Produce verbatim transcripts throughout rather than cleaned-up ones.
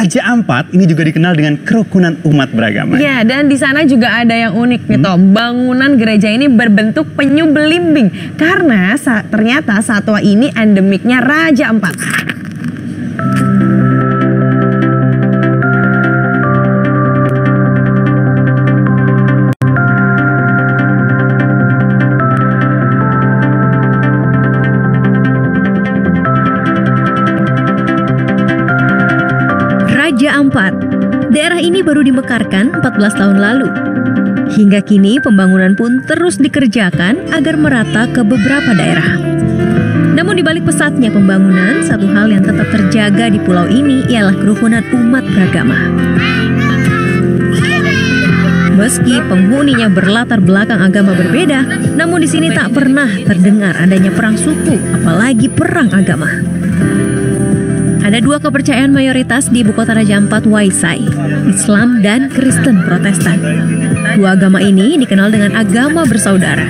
Raja Ampat ini juga dikenal dengan kerukunan umat beragama. Ya, dan di sana juga ada yang unik nih, Tom. Bangunan gereja ini berbentuk penyu belimbing karena sa ternyata satwa ini endemiknya Raja Ampat. Raja Ampat. Daerah ini baru dimekarkan empat belas tahun lalu. Hingga kini pembangunan pun terus dikerjakan agar merata ke beberapa daerah. Namun di balik pesatnya pembangunan, satu hal yang tetap terjaga di pulau ini ialah kerukunan umat beragama. Meski penghuninya berlatar belakang agama berbeda, namun di sini tak pernah terdengar adanya perang suku, apalagi perang agama. Ada dua kepercayaan mayoritas di ibu kota Raja Ampat, Waisai, Islam dan Kristen Protestan. Dua agama ini dikenal dengan agama bersaudara.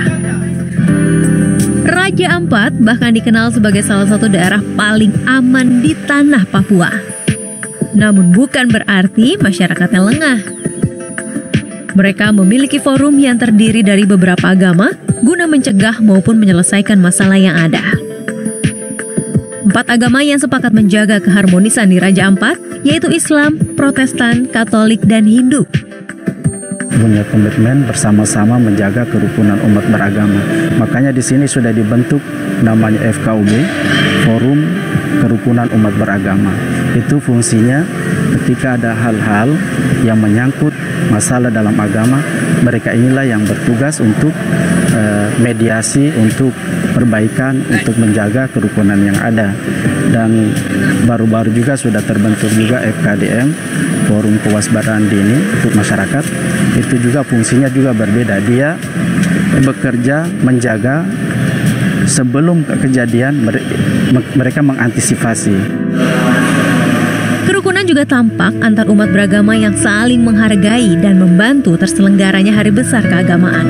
Raja Ampat bahkan dikenal sebagai salah satu daerah paling aman di tanah Papua. Namun bukan berarti masyarakatnya lengah. Mereka memiliki forum yang terdiri dari beberapa agama guna mencegah maupun menyelesaikan masalah yang ada. Empat agama yang sepakat menjaga keharmonisan di Raja Ampat, yaitu Islam, Protestan, Katolik, dan Hindu. Punya komitmen bersama-sama menjaga kerukunan umat beragama. Makanya di sini sudah dibentuk namanya F K U B, Forum Kerukunan Umat Beragama. Itu fungsinya ketika ada hal-hal yang menyangkut masalah dalam agama, mereka inilah yang bertugas untuk uh, mediasi, untuk perbaikan, untuk menjaga kerukunan yang ada. Dan baru-baru juga sudah terbentuk juga F K D M, Forum Kewaspadaan Dini untuk masyarakat. Itu juga fungsinya juga berbeda. Dia bekerja menjaga sebelum kejadian, mereka mengantisipasi. Kerukunan juga tampak antar umat beragama yang saling menghargai dan membantu terselenggaranya hari besar keagamaan.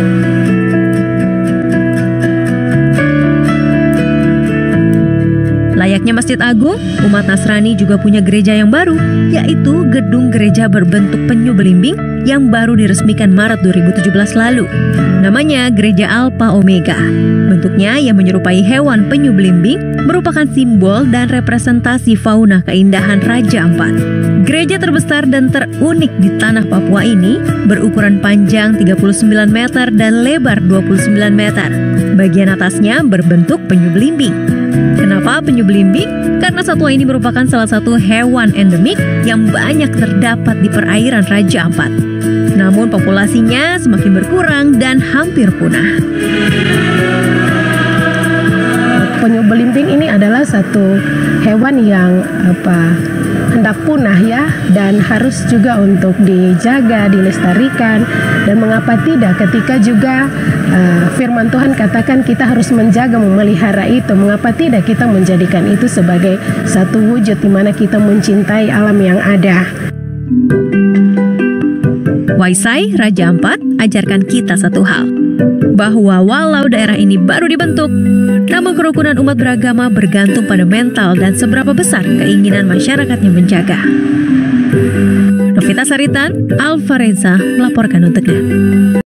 Layaknya Masjid Agung, umat Nasrani juga punya gereja yang baru, yaitu gedung gereja berbentuk penyu belimbing yang baru diresmikan Maret dua ribu tujuh belas lalu. Namanya Gereja Alpha Omega. Bentuknya yang menyerupai hewan penyu belimbing merupakan simbol dan representasi fauna keindahan Raja Ampat. Gereja terbesar dan terunik di tanah Papua ini berukuran panjang tiga puluh sembilan meter dan lebar dua puluh sembilan meter. Bagian atasnya berbentuk penyu belimbing. Kenapa penyu belimbing? Karena satwa ini merupakan salah satu hewan endemik yang banyak terdapat di perairan Raja Ampat. Namun populasinya semakin berkurang dan hampir punah. Penyu belimbing ini adalah satu hewan yang apa hendak punah ya, dan harus juga untuk dijaga, dilestarikan. Dan mengapa tidak ketika juga uh, firman Tuhan katakan kita harus menjaga, memelihara itu, mengapa tidak kita menjadikan itu sebagai satu wujud di mana kita mencintai alam yang ada. Waisai, Raja Ampat, ajarkan kita satu hal, bahwa walau daerah ini baru dibentuk, namun kerukunan umat beragama bergantung pada mental dan seberapa besar keinginan masyarakatnya menjaga. Novita Saritan, Alfa Reza melaporkan untuknya.